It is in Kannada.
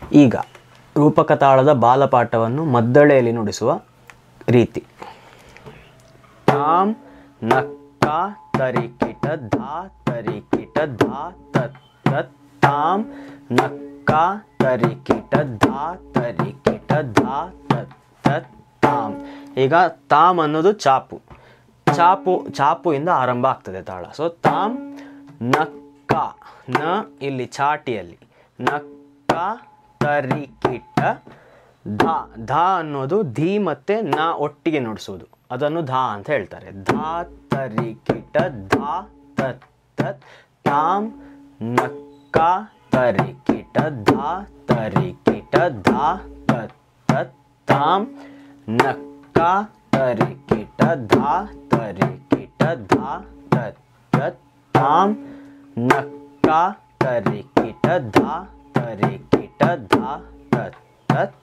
ಈಗ ರೂಪಕ ತಾಳದ ಬಾಲಪಾಠವನ್ನು ಮದ್ದಳೆಯಲ್ಲಿ ನುಡಿಸುವ ರೀತಿ. ತಾಂ ನಕ್ಕ ತರಿಕಿಟ ಧಾ ತರಿಕಿಟ ಧಾ ತತ್ ತತ್ ತಾಂ ನಕ್ಕ ತರಿಕಿಟ ಧಾ ತರಿಕಿಟ ಧಾ ತತ್ ತತ್ ತಾಂ. ಈಗ ತಾಮ್ ಅನ್ನೋದು ಚಾಪು, ಚಾಪು ಇಂದ ಆರಂಭ ಆಗ್ತದೆ ತಾಳ. ಸೊ ತಾಂ ನಕ್ಕ, ನ ಇಲ್ಲಿ ಚಾಟಿಯಲ್ಲಿ, ನಕ್ಕ ತರಿಕಿಟ ಧಾ, ಧಾ ಅನ್ನೋದು ಧಿ ಮತ್ತೆ ನ ಒಟ್ಟಿಗೆ ನುಡಿಸುವುದು, ಅದನ್ನು ಧಾ ಅಂತ ಹೇಳ್ತಾರೆ. ಧಾ ತರಿಕಿಟ ಧಾ ತತ್ ತತ್ ತಾಂ ನಕ್ಕ ತರಿಕಿಟ ಧಾ ತರಿಕಿಟ ಧಾ ತತ್ ತತ್ ತಾಂ ನಕ್ಕ ತರಿಕಿಟ ಧಾ ತರಿಕಿಟ ಧಾ ತತ್ ತತ್ ತಾಂ ನಕ್ಕ ತರಿಕಿಟ ಧಾ ತರಿಕಿಟ ಧಾ ತತ್ ತತ್